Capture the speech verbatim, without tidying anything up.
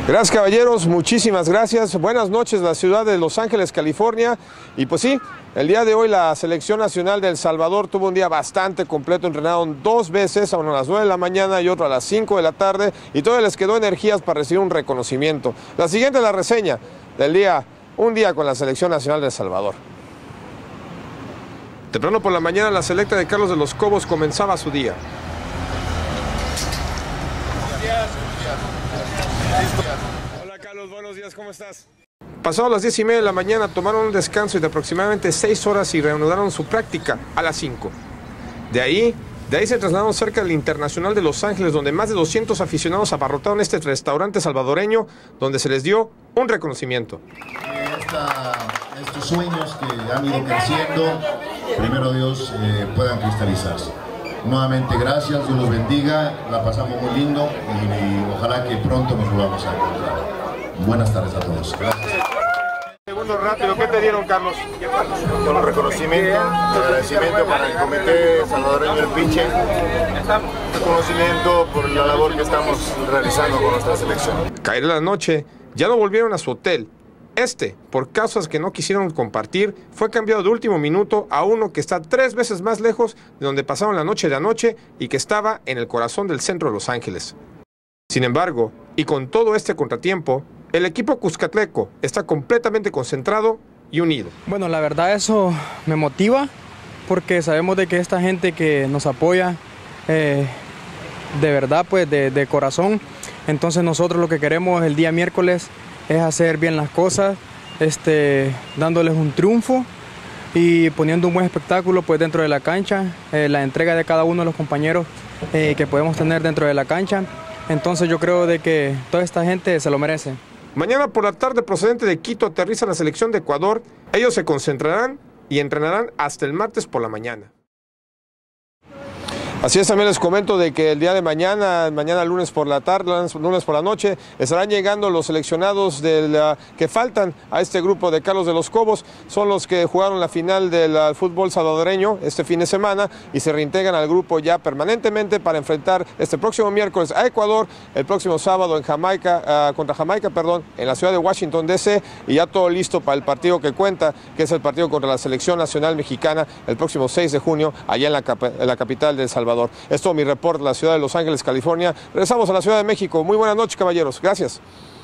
Gracias, caballeros, muchísimas gracias. Buenas noches, la ciudad de Los Ángeles, California. Y pues sí, el día de hoy la Selección Nacional de El Salvador tuvo un día bastante completo. Entrenaron dos veces, uno a las nueve de la mañana y otro a las cinco de la tarde. Y todavía les quedó energías para recibir un reconocimiento. La siguiente es la reseña del día, un día con la Selección Nacional de El Salvador. Temprano por la mañana, la selecta de Carlos de los Cobos comenzaba su día. Hola Carlos, buenos días, ¿cómo estás? Pasado las diez y media de la mañana tomaron un descanso de aproximadamente seis horas y reanudaron su práctica a las cinco. De ahí, de ahí se trasladaron cerca del Internacional de Los Ángeles, donde más de doscientos aficionados abarrotaron este restaurante salvadoreño, donde se les dio un reconocimiento. Esta, estos sueños que han ido creciendo, primero Dios, eh, puedan cristalizarse. Nuevamente gracias, Dios los bendiga, la pasamos muy lindo y, y ojalá que pronto nos volvamos a encontrar. Buenas tardes a todos. Gracias. Segundo rápido, ¿qué te dieron, Carlos? Con reconocimiento, agradecimiento para el Comité Salvadoreño del Pinche, reconocimiento por la labor que estamos realizando con nuestra selección. Caer la noche, ya no volvieron a su hotel. Este, por causas que no quisieron compartir, fue cambiado de último minuto a uno que está tres veces más lejos de donde pasaron la noche de anoche y que estaba en el corazón del centro de Los Ángeles. Sin embargo, y con todo este contratiempo, el equipo cuscatleco está completamente concentrado y unido. Bueno, la verdad eso me motiva porque sabemos de que esta gente que nos apoya eh, de verdad, pues de, de corazón, entonces nosotros lo que queremos el día miércoles es hacer bien las cosas, este, dándoles un triunfo y poniendo un buen espectáculo pues dentro de la cancha, eh, la entrega de cada uno de los compañeros eh, que podemos tener dentro de la cancha. Entonces yo creo de que toda esta gente se lo merece. Mañana por la tarde, procedente de Quito, aterriza la selección de Ecuador. Ellos se concentrarán y entrenarán hasta el martes por la mañana. Así es, también les comento de que el día de mañana, mañana lunes por la tarde, lunes por la noche, estarán llegando los seleccionados de la, que faltan a este grupo de Carlos de los Cobos. Son los que jugaron la final del uh, fútbol salvadoreño este fin de semana y se reintegran al grupo ya permanentemente para enfrentar este próximo miércoles a Ecuador, el próximo sábado en Jamaica, uh, contra Jamaica, perdón, en la ciudad de Washington, D C, y ya todo listo para el partido que cuenta, que es el partido contra la Selección Nacional Mexicana el próximo seis de junio, allá en la, cap en la capital de El Salvador. Es todo mi reporte de la ciudad de Los Ángeles, California. Regresamos a la Ciudad de México. Muy buenas noches, caballeros. Gracias.